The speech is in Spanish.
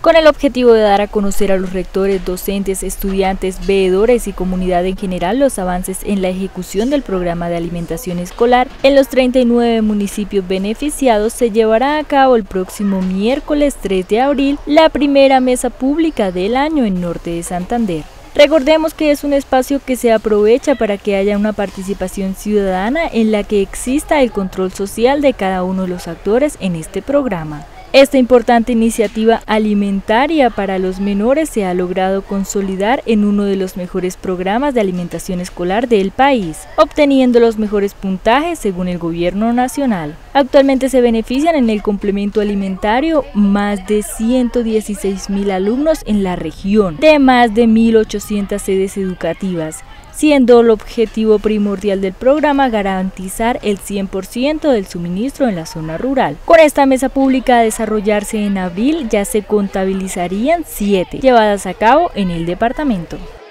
con el objetivo de dar a conocer a los rectores, docentes, estudiantes, veedores y comunidad en general los avances en la ejecución del programa de alimentación escolar en los 39 municipios beneficiados. Se llevará a cabo el próximo miércoles 3 de abril la primera mesa pública del año en Norte de Santander. Recordemos que es un espacio que se aprovecha para que haya una participación ciudadana en la que exista el control social de cada uno de los actores en este programa. Esta importante iniciativa alimentaria para los menores se ha logrado consolidar en uno de los mejores programas de alimentación escolar del país, obteniendo los mejores puntajes según el gobierno nacional. Actualmente se benefician en el complemento alimentario más de 116.000 alumnos en la región, de más de 1.800 sedes educativas, siendo el objetivo primordial del programa garantizar el 100% del suministro en la zona rural. Con esta mesa pública a desarrollarse en abril ya se contabilizarían 7 llevadas a cabo en el departamento.